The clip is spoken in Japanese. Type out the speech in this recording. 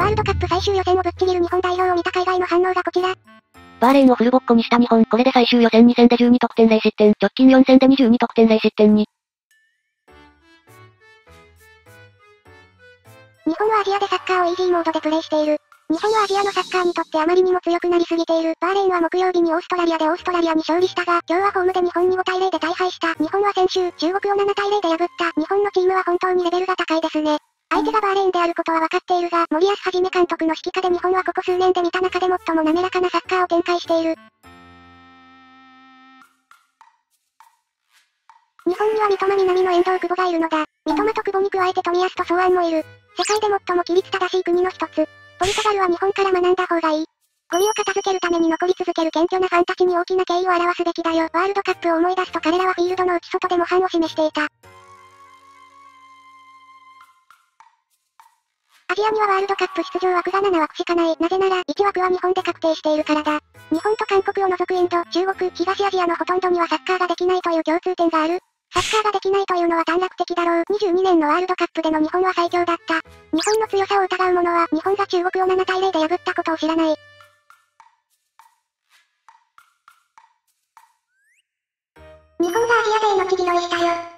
ワールドカップ最終予選をぶっちぎる日本代表を見た海外の反応がこちら。 バーレーンをフルボッコにした日本、これで最終予選2戦で12得点0失点、直近4戦で22得点0失点に。 日本はアジアでサッカーをイージーモードでプレイしている。日本はアジアのサッカーにとってあまりにも強くなりすぎている。バーレーンは木曜日にオーストラリアでオーストラリアに勝利したが、今日はホームで日本に5対0で大敗した。日本は先週、中国を7対0で破った。日本のチームは本当にレベルが高いですね。相手がバーレーンであることは分かっているが、森保一監督の指揮下で日本はここ数年で見た中で最も滑らかなサッカーを展開している。日本には三笘南の遠藤久保がいるのだ。三笘と久保に加えて冨安と宗安もいる。世界で最も規律正しい国の一つ。ポルトガルは日本から学んだ方がいい。ゴミを片付けるために残り続ける謙虚なファンたちに大きな敬意を表すべきだよ。ワールドカップを思い出すと彼らはフィールドの内外で模範を示していた。アジアにはワールドカップ出場枠が7枠しかない。なぜなら、1枠は日本で確定しているからだ。日本と韓国を除くインド、中国、東アジアのほとんどにはサッカーができないという共通点がある。サッカーができないというのは短絡的だろう。22年のワールドカップでの日本は最強だった。日本の強さを疑う者は、日本が中国を7対0で破ったことを知らない。日本がアジア勢の地拾いしたよ。